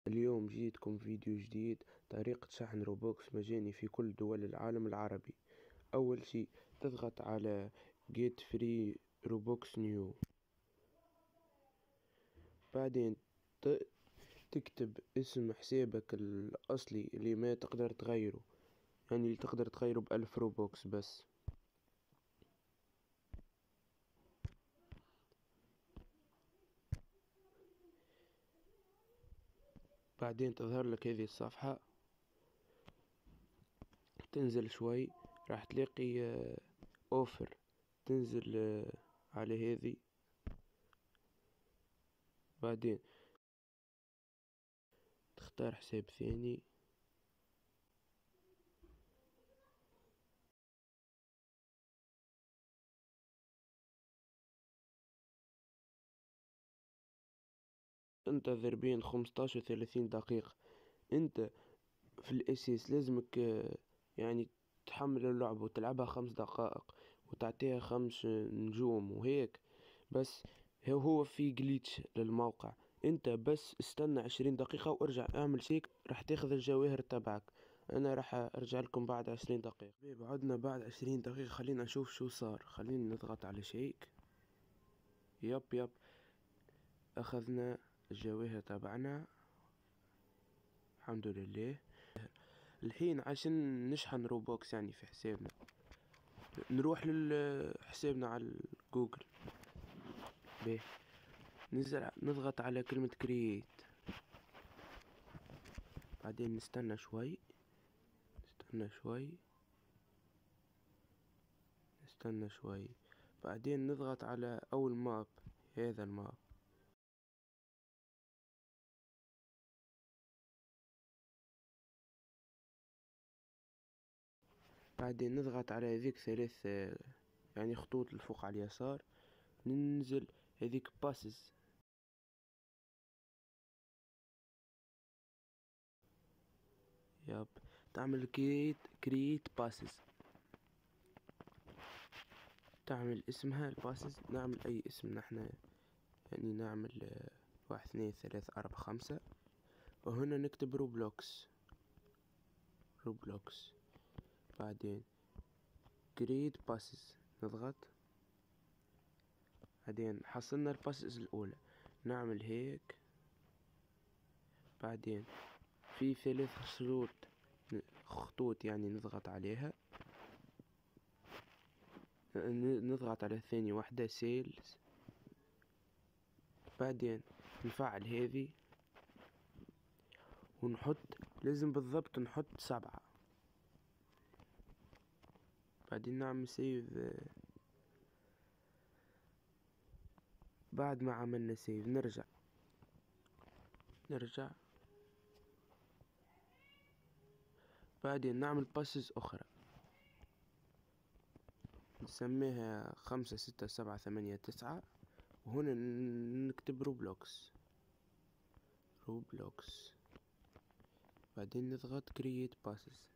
اليوم جيتكم فيديو جديد. طريقة شحن روبوكس مجاني في كل دول العالم العربي. أول شيء تضغط على Get Free Robux New. بعدين تكتب اسم حسابك الأصلي اللي ما تقدر تغيره، يعني اللي تقدر تغيره ب1000 روبوكس بس. بعدين تظهر لك هذه الصفحة، تنزل شوي راح تلاقي اوفر، تنزل على هذه. بعدين تختار حساب ثاني، انتظر بين 15 و30 دقيقة. انت في الاساس لازمك يعني تحمل اللعبة وتلعبها 5 دقائق وتعطيها 5 نجوم وهيك بس. هو في جليتش للموقع، انت بس استنى 20 دقيقة وارجع اعمل شيك، راح تاخذ الجواهر تبعك. انا راح ارجع لكم بعد 20 دقيقة. عدنا بعد 20 دقيقة، خلينا نشوف شو صار. خلينا نضغط على شيك. يب اخذنا الجواهر تبعنا الحمد لله. الحين عشان نشحن روبوكس يعني في حسابنا، نروح لحسابنا على جوجل. به نضغط على كلمة كرييت. بعدين نستنى شوي نستنى شوي. بعدين نضغط على اول ماب، هذا الماب. بعدين نضغط على هذيك 3 يعني خطوط الفوق على اليسار، ننزل هذيك باسز. يب تعمل كرييت باسز، تعمل اسمها الباسز. نعمل اي اسم نحن، يعني نعمل 1 2 3 4 5، وهنا نكتب روبلوكس. بعدين كرييت باسز نضغط. بعدين حصلنا الباسز الاولى، نعمل هيك. بعدين في 3 خطوط يعني نضغط عليها، نضغط على ثاني واحدة سيلز. بعدين نفعل هذه ونحط، لازم بالضبط نحط 7. بعدين نعمل سيف. بعد ما عملنا سيف نرجع. بعدين نعمل باسز أخرى نسميها 5 6 7 8 9، وهنا نكتب روبلوكس. بعدين نضغط كرييت باسز.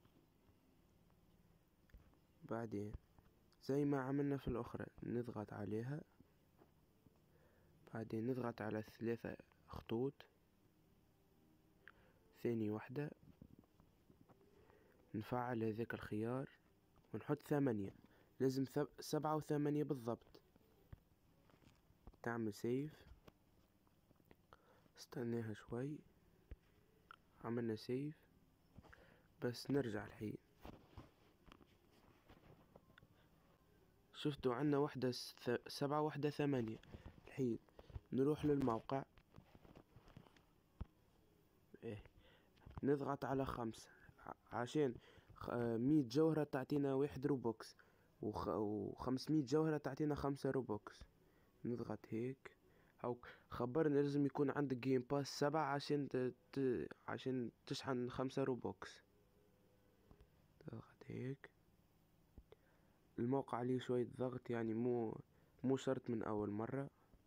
بعدين زي ما عملنا في الأخرى نضغط عليها. بعدين نضغط على 3 خطوط، ثاني واحدة نفعل هذاك الخيار ونحط 8. لازم 7 و8 بالضبط. تعمل سيف، استناها شوي. عملنا سيف بس نرجع الحين. شفتوا عنا واحدة 7 واحدة 8. الحين نروح للموقع. نضغط على 5 عشان 100 جوهرة تعطينا 1 روبوكس، و500 جوهرة تعطينا 5 روبوكس. نضغط هيك. او خبرنا لازم يكون عندك جيم باس 7 عشان تشحن 5 روبوكس. تضغط هيك. الموقع عليه شوية ضغط، يعني مو شرط من اول مرة.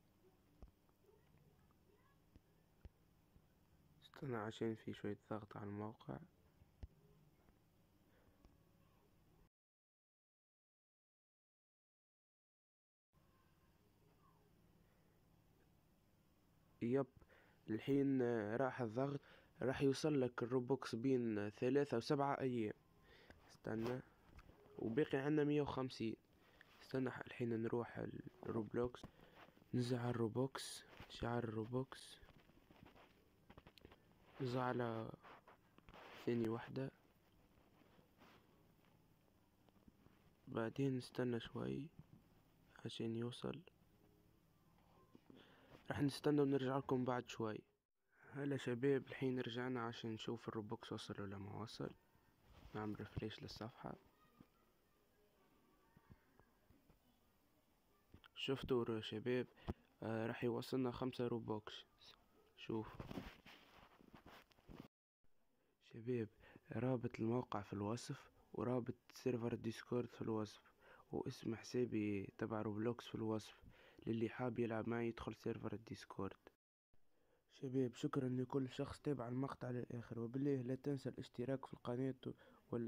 استنى عشان في شوية ضغط على الموقع. يب الحين راح الضغط، راح يوصل لك الروبوكس بين 3 و7 أيام. استنى، وباقي عنا 150. استنى الحين نروح الروبلوكس، نزع الروبوكس، شعار الروبوكس، نزع على ثانية واحدة، بعدين نستنى شوي عشان يوصل. راح نستنى ونرجع لكم بعد شوي. هلا شباب، الحين رجعنا عشان نشوف الروبوكس وصل ولا ما وصل. نعمل ريفريش للصفحة. شفتوا يا شباب؟ راح يوصلنا 5 روبوكس. شوف شباب، رابط الموقع في الوصف، ورابط سيرفر الديسكورد في الوصف، واسم حسابي تبع روبلوكس في الوصف، للي حاب يلعب معي يدخل سيرفر الديسكورد. شباب، شكرا لكل شخص تابع المقطع للآخر، وبالله لا تنسى الاشتراك في القناة